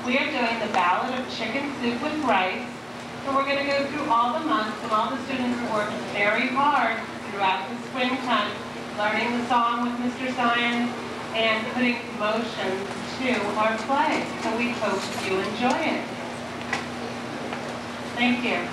We are doing the Ballad of Chicken Soup with Rice, and we're going to go through all the months, and all the students are working very hard throughout the springtime, learning the song with Mr. Zion and putting motion to our play. So we hope you enjoy it. Thank you.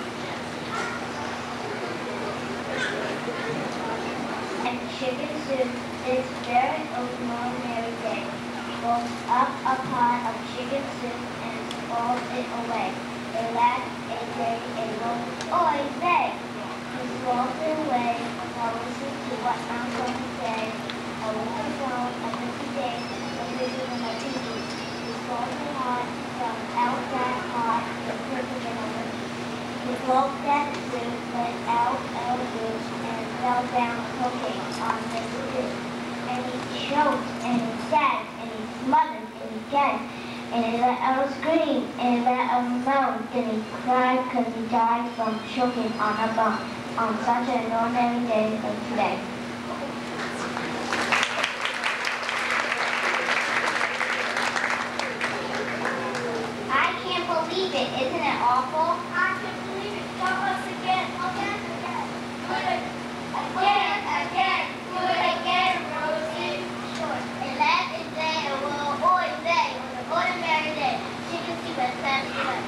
And chicken soup is very ordinary day. Rolls up a pot of chicken soup and swallows it away. A lad, a day, a roll, oy vey. He swallows it away. Now listen to what I'm going to say. A little alone, a busy day, a busy than my pinky. He swallows it hot from out that pot, the perfect in a lick. He gulped that soup, let out a root, and fell down choking on the soup. And he choked, and he sagged, and he smothered, and he gagged, and he let out a scream, and he let out a moan. Then he cried because he died from choking on a bone on such an ordinary day as today. I can't believe it. Isn't it awful? I can't believe it. Tell us again. Again. Do it again. Do it again, Rosie. Sure. A lad, a day, a little boy, day. On an ordinary day. Chicken soup and Sam's good.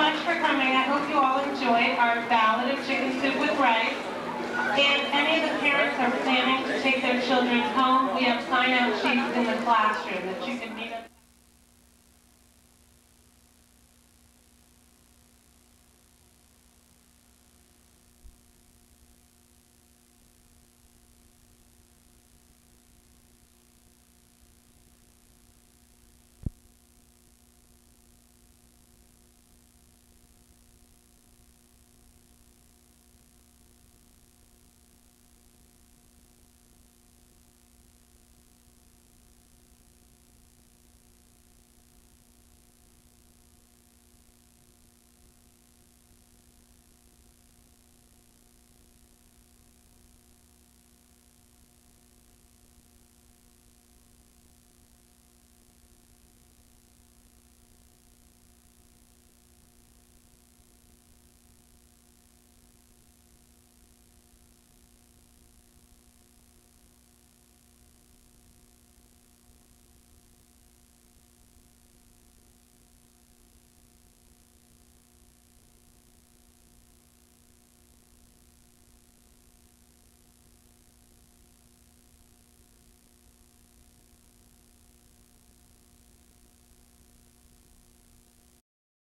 much for coming. I hope you all enjoyed our ballad of chicken soup with rice. And any of the parents are planning to take their children home, we have sign-out sheets in the classroom that you can meet us.